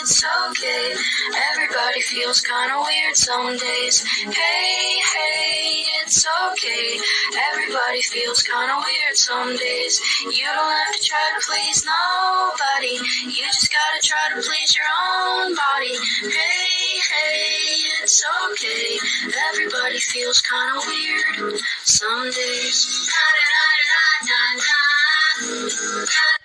it's okay. Everybody feels kinda weird some days. Hey, hey, it's okay. Everybody feels kinda weird some days. You don't have to try to please nobody. You just gotta try to please your own body. Hey, hey, it's okay. Everybody feels kinda weird some days. Da, da, da, da, da, da.